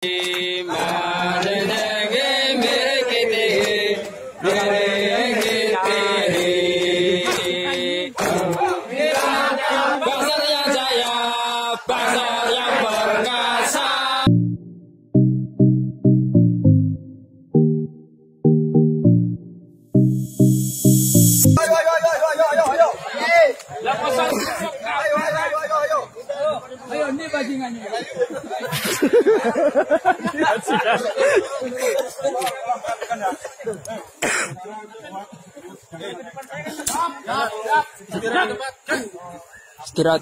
Ayo ini bajingannya. Istirahat.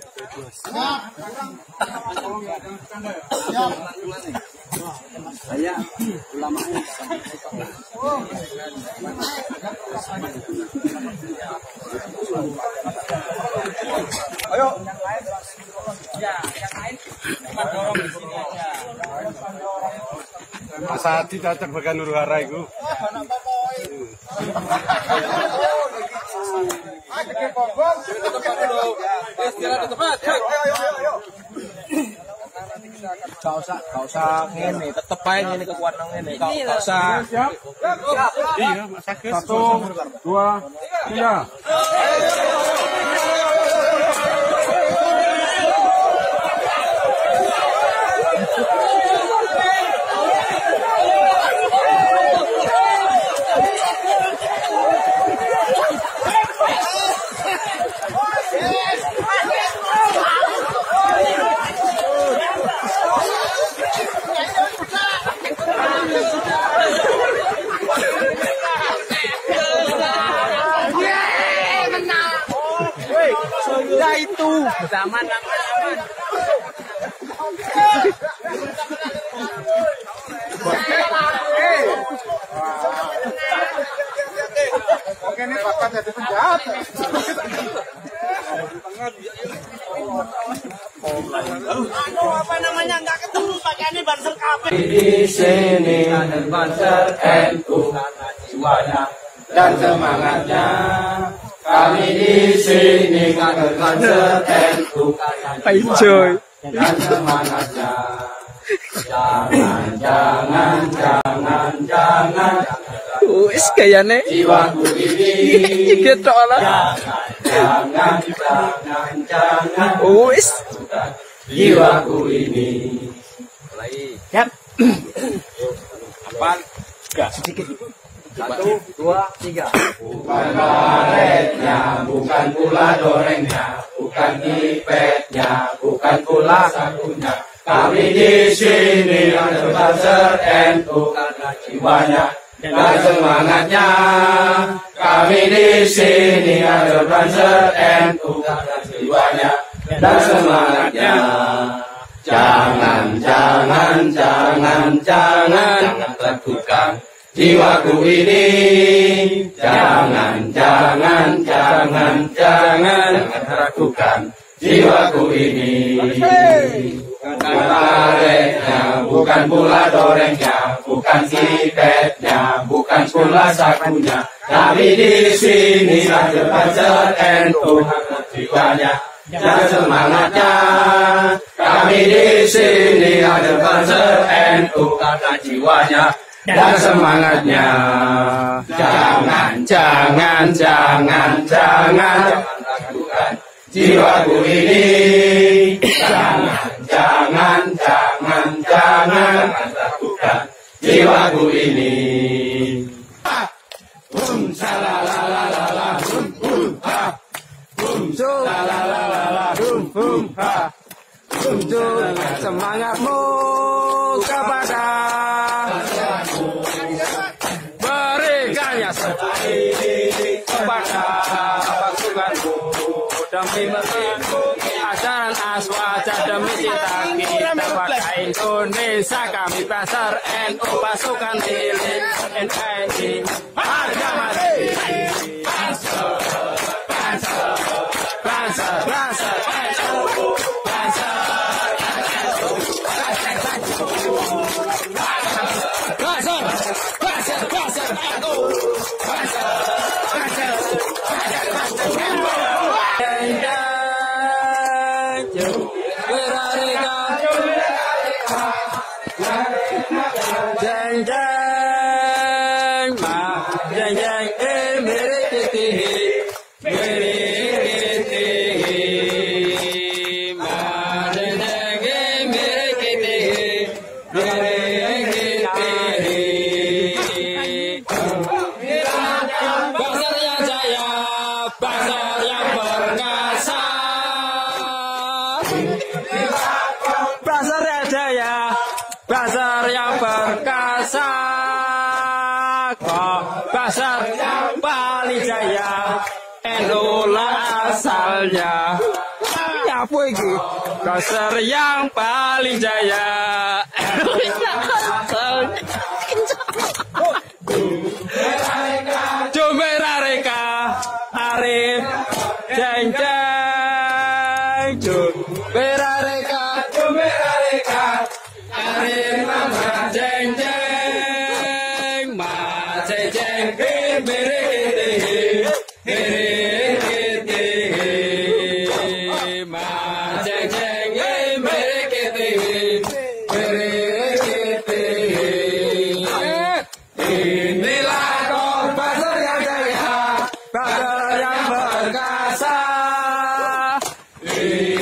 Saya ulamanya. Ayo. Ya, yang lain cuma dorong di sini aja. Mas Adi cocok bagian Nur Hara itu. Gak usah ngene, tetep aja ini kekuatan ngene. Gak usah. Iya, Mas Agus. 1, 2, 3. Ya itu. Zaman aman. Oke, ini bakal jadi penjahat. Apa namanya nggak ketemu pakaiannya Banser kafe. Di sini ada Banser NU jiwanya dan semangatnya. Kami di sini kader Banser NU dan semangatnya. Jangan. Wis kayane jiwaku ini. Gitu lah. Jangan. Wis jiwaku ini. Siap. Apaan? Sedikit. 1, 2, 3. Bukan karetnya, bukan pula dorengnya, bukan kipetnya, bukan pula sakunya. Kami di sini ada Banser NU karena jiwanya dan semangatnya. Kami di sini ada Banser NU karena jiwanya dan semangatnya. Jangan lakukan jiwaku ini. Jangan ragukan jiwaku ini. Bukan karetnya, bukan pula dorengnya, bukan kipetnya, bukan pula sakunya. Kami di sini ada Banser NU karena jiwanya dan semangatnya. Kami di sini ada Banser NU karena jiwanya dan semangatnya. Jangan ragukan jiwaku ini. Jangan ragukan jiwaku ini. Salalalala, salalalala, tunjukkan semangatmu kepada berikannya kepada pasukanmu demi mengikuti ajaran aswaja demi cinta kita pada Indonesia. Kami Banser NU pasukan milik NKRI harga mati. Banser NU. jeng jeng ma jeng jeng mere kete ma jeng jeng mere kete Pasar yang jaya, pasar yang perkasa. Pasar yang jaya, pasar yang perkasa. Kok pasar Bali Jaya, Enola asalnya. Apa ini? Pasar yang Bali Jaya, asalnya. Jumera reka, Arif, jeng jeng, Jumera reka, Arif, mama jeng jeng, ma jeng jeng, mere kete, ma jeng jeng, mere kete. Inilah kau pasar yang jaya, pasar yang perkasa.